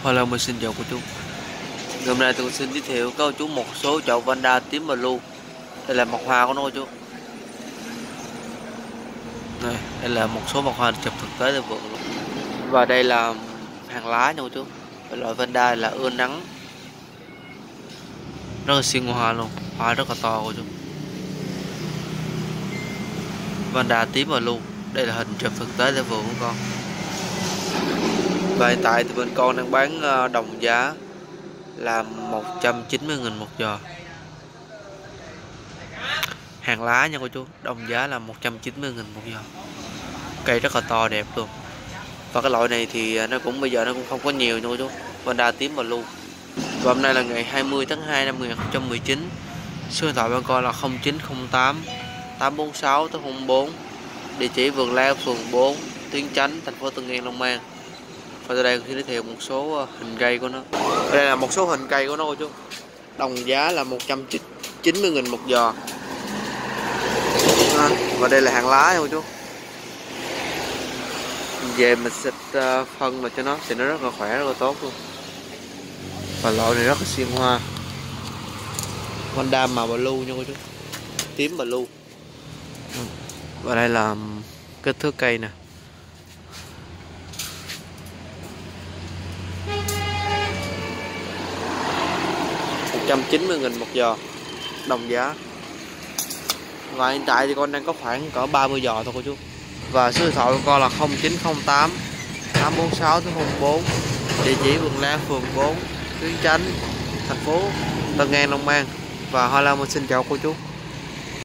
Hello, mình xin chào cô chú. Hôm nay tôi xin giới thiệu cô chú một số chậu vanda tím blue. Đây là mọc hoa của nó cô chú. Đây là một số mọc hoa chụp thực tế tại vườn luôn. Và đây là hàng lá nha cô chú. Loại vanda là ưa nắng, rất là xinh hoa luôn, hoa rất là to cô chú. Vanda tím blue. Đây là hình chụp thực tế tại vườn của con. Và hiện tại thì bên con đang bán đồng giá là 190.000 một giò. Hàng lá nha cô chú, đồng giá là 190.000 một giò. Cây rất là to đẹp luôn. Và cái loại này thì nó cũng bây giờ nó cũng không có nhiều nha cô chú. Vanda tím blue. Và hôm nay là ngày 20 tháng 2 năm 2019. Số điện thoại bên con là 0908 846 04. Địa chỉ vườn Lao, phường 4, Tuyến Chánh, thành phố Tân An, Long An. Và đây sẽ giới thiệu một số hình cây của nó. Đây là một số hình cây của nó cô chú. Đồng giá là 190.000 một giò. Và đây là hàng lá nha cô chú. Về mình xịt phân mà cho nó thì nó rất là khỏe, rất là tốt luôn. Và loại này rất là xuyên hoa. Vanda màu blue nha cô chú. Tím blue. Và đây là kích thước cây nè. 190.000 một giò, đồng giá. Và hiện tại thì con đang có khoảng cỡ 30 giò thôi cô chú. Và số điện thoại của con là 0908 846 04. Địa chỉ vườn Lao, phường 4, Tuyến Chánh, thành phố Tân An, Long An. Và Hoa Lan mình xin chào cô chú.